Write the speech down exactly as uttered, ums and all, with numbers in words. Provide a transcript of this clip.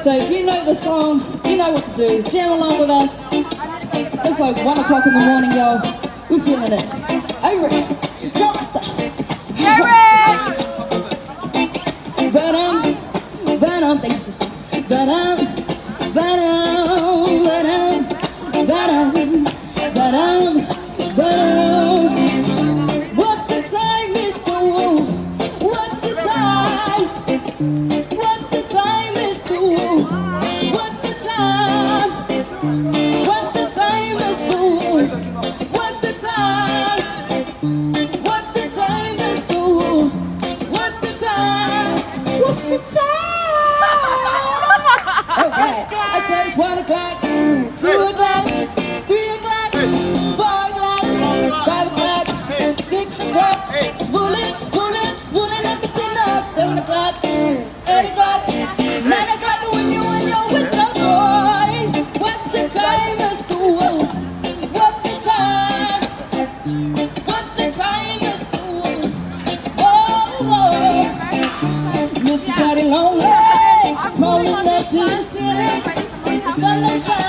So if you know the song, you know what to do. Jam along with us. It's like one o'clock in the morning, y'all. We're feeling it. Over it. Chorister. Ba-dum, ba-dum, thanks sister. Ba-dum, ba-dum, ba-dum, ba-dum, ba-dum, ba-dum. What's the time, Mister Wolf? What's the time? What's the time, Mister Wolf? What's the time? What's the time, Mister Wolf? What's the time? What's the time, Mister Wolf? What's the time? What's the time? Okay, I said it's one o'clock, two o'clock, three o'clock, four o'clock, five o'clock, six o'clock, spool it, spool it, spool it up the chin up, seven o'clock, eight o'clock, nine o'clock when you and you're with the boy. What's the time, Mister Wolf? What's the time? What's the time, Mister Wolf? Oh, oh. Mister Got it long legs, rolling up to the ceiling. The sun don't shine.